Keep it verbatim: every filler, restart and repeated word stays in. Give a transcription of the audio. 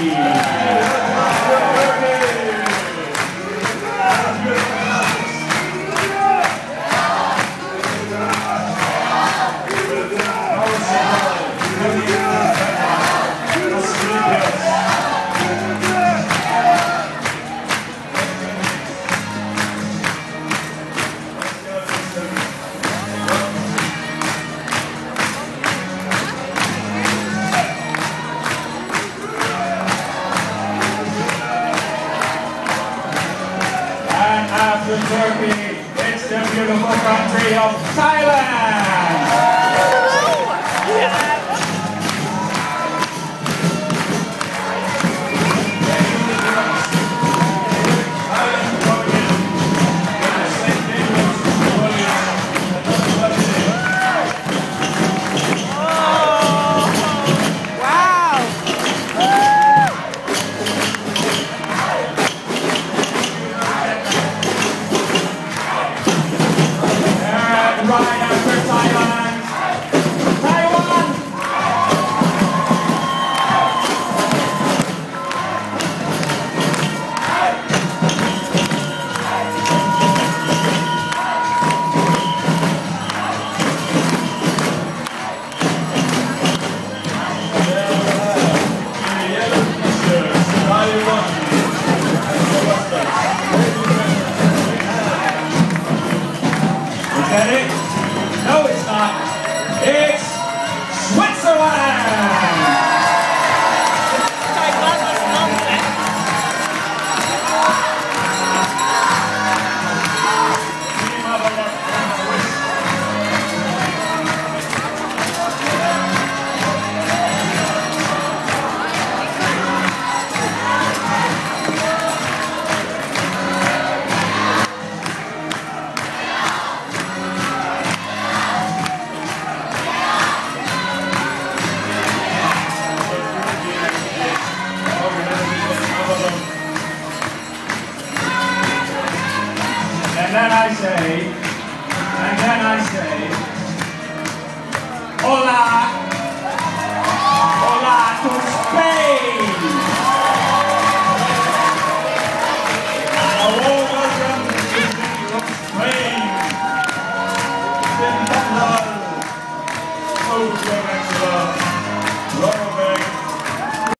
After Turkey, it's the beautiful country of Thailand! Right after Thailand, Taiwan! Is that it? No, it's not. It's Switzerland! And then I say, and then I say, hola, hola to Spain. A warm welcome to the city of Spain. Central.